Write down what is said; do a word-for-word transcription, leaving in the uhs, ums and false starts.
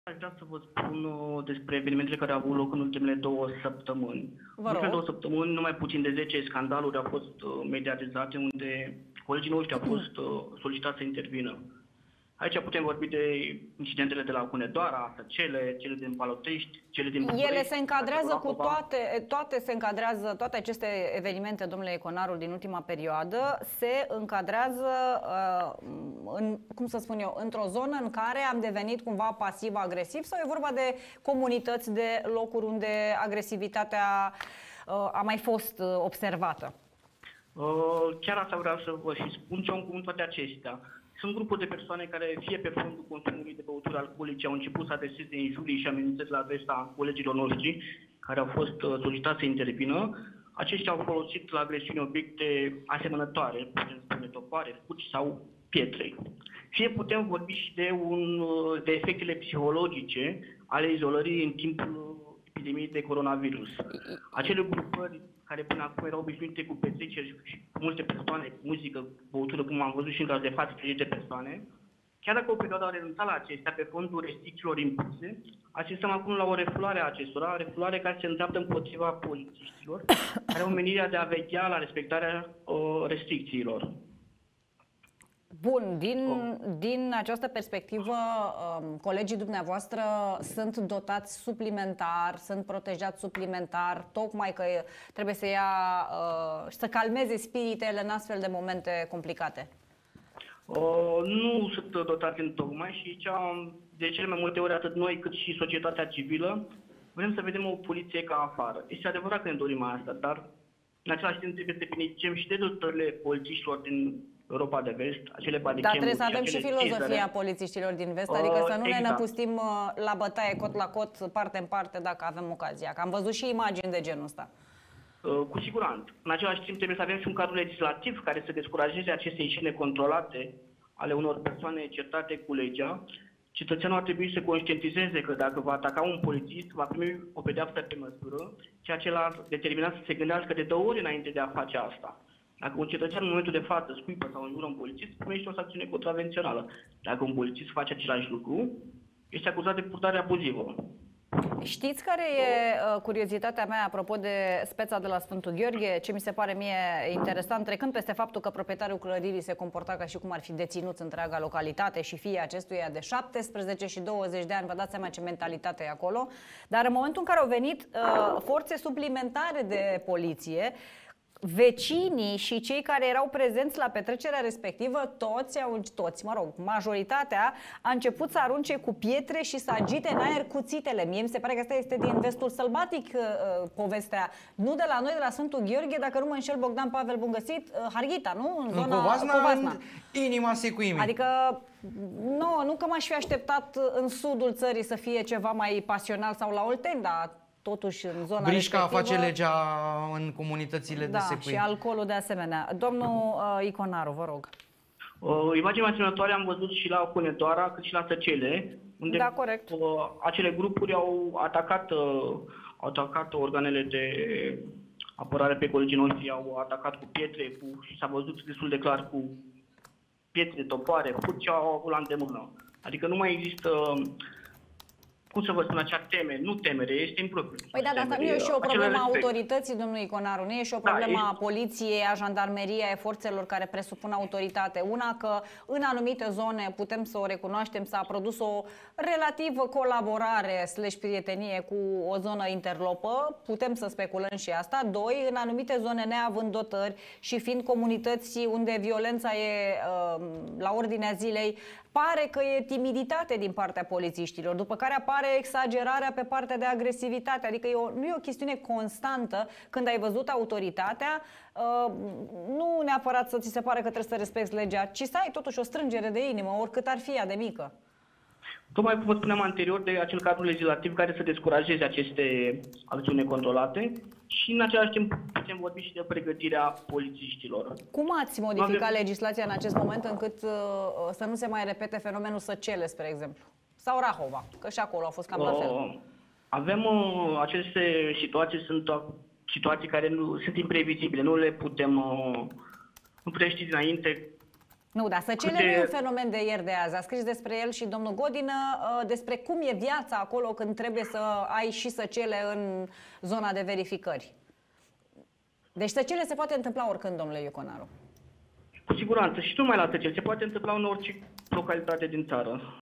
Aș vrea să vă spun uh, despre evenimentele care au avut loc în ultimele două săptămâni. În ultimele două săptămâni, numai puțin de zece scandaluri au fost uh, mediatizate, unde colegii noștri au fost uh, solicitați să intervină. Aici putem vorbi de incidentele de la Hunedoara, Săcele, cele din Palotești, cele din București. Ele se încadrează cu toate, toate se încadrează, toate aceste evenimente, domnule Iconarul, din ultima perioadă, se încadrează, uh, în, cum să spun eu, într-o zonă în care am devenit cumva pasiv-agresiv, sau e vorba de comunități, de locuri unde agresivitatea uh, a mai fost uh, observată? Uh, chiar asta vreau să vă și spun ce au în comun toate acestea. Sunt grupuri de persoane care, fie pe fondul consumului de băuturi alcoolice, au început să adreseze injurii și amenințări la adresa colegilor noștri, care au fost solicitați să intervină. Aceștia au folosit la agresiuni obiecte asemănătoare, putem spune topoare, fuci sau pietre. Fie putem vorbi și de, un, de efectele psihologice ale izolării în timpul epidemiei de coronavirus. Acele grupări care până acum erau obișnuite cu petreceri și cu multe persoane, cu muzică, cu băutură, cum am văzut și în caz de față, de persoane, chiar dacă o perioadă au renunțat la acestea pe fondul restricțiilor impuse, asistăm acum la o refulare a acestora, refulare care se îndreaptă împotriva polițiștilor, care au menirea de a veghea la respectarea uh, restricțiilor. Bun, din, din această perspectivă, colegii dumneavoastră sunt dotați suplimentar, sunt protejați suplimentar, tocmai că trebuie să ia, să calmeze spiritele în astfel de momente complicate? Uh, nu sunt dotați în tocmai și aici, de cele mai multe ori, atât noi cât și societatea civilă, vrem să vedem o poliție ca afară. Este adevărat că ne dorim asta, dar în același timp trebuie să beneficiem și de dotările polițiștilor din Europa de Vest, acele badicemuri. Dar trebuie să avem și filozofia polițiștilor din Vest, adică să nu exact. ne năpustim la bătaie cot la cot, parte în parte, dacă avem ocazia. Că am văzut și imagini de genul ăsta. Cu siguranță. În același timp trebuie să avem și un cadru legislativ care să descurajeze aceste ieșiri necontrolate ale unor persoane certate cu legea. Cetățeanul ar trebui să conștientizeze că dacă va ataca un polițist, va primi o pedeapsă pe măsură, ceea ce l-ar determina să se gândească de două ori înainte de a face asta. Dacă un cetățean în momentul de față scuipă sau înjură un polițist, primește o sancțiune contravențională. Dacă un polițist face același lucru, este acuzat de purtare abuzivă. Știți care e uh, curiozitatea mea apropo de speța de la Sfântul Gheorghe? Ce mi se pare mie interesant, trecând peste faptul că proprietarul clădirii se comporta ca și cum ar fi deținut întreaga localitate și fie acestuia de șaptesprezece și douăzeci de ani, vă dați seama ce mentalitate e acolo, dar în momentul în care au venit uh, forțe suplimentare de poliție, vecinii și cei care erau prezenți la petrecerea respectivă, toți, au, toți, mă rog, majoritatea, a început să arunce cu pietre și să agite în aer cuțitele. Mie mi se pare că asta este din Vestul Sălbatic uh, povestea. Nu de la noi, de la Sfântul Gheorghe, dacă nu mă înșel, Bogdan Pavel, bun găsit, uh, Harghita, nu? În zona Covasna, Covasna. În inima secuimii. Adică, nu, nu că m-aș fi așteptat în sudul țării să fie ceva mai pasional sau la Olteni, dar totuși în zona Brișca respectivă face legea în comunitățile da, de secuim. Și alcoolul de asemenea. Domnul uh, Iconaru, vă rog. Uh, imaginea asemănătoare am văzut și la Hunedoara, cât și la Săcele, unde da, corect. Uh, acele grupuri au atacat, uh, au atacat organele de apărare pe colegii noștri, au atacat cu pietre, cu, și s-a văzut destul de clar cu pietre, topoare, fuci au avut la îndemână. Adică nu mai există... cum să vă spun, acea teme, nu temere, este impropriu. Păi da, dar asta nu e și o problemă a autorității, domnul Iconaru, nu e și o problemă da, a poliției, a jandarmeriei, a forțelor care presupun autoritate. Una că în anumite zone putem să o recunoaștem, s-a produs o relativă colaborare slash prietenie cu o zonă interlopă, putem să speculăm și asta. Doi, în anumite zone neavând dotări și fiind comunități unde violența e uh, la ordinea zilei, pare că e timiditate din partea polițiștilor, după care apare exagerarea pe partea de agresivitate, adică e o, nu e o chestiune constantă când ai văzut autoritatea, uh, nu neapărat să ți se pare că trebuie să respecti legea, ci să ai totuși o strângere de inimă, oricât ar fi ea de mică. Tocmai cum vă spuneam anterior de acel cadru legislativ care să descurajeze aceste acțiuni necontrolate și în același timp putem vorbi și de pregătirea polițiștilor. Cum ați modificat avem... legislația în acest moment încât uh, să nu se mai repete fenomenul Săcele, spre exemplu? Sau Rahova, că și acolo a fost cam la fel. Uh, avem uh, aceste situații, sunt uh, situații care nu sunt imprevizibile, nu le putem, uh, nu putem ști dinainte Nu, dar săcele Câte... nu e un fenomen de ieri de azi. A scris despre el și domnul Godină, despre cum e viața acolo când trebuie să ai și săcele în zona de verificări. Deci săcele se poate întâmpla oricând, domnule Iuconaru. Cu siguranță. Și nu numai la săcele. Se poate întâmpla în orice localitate din țară.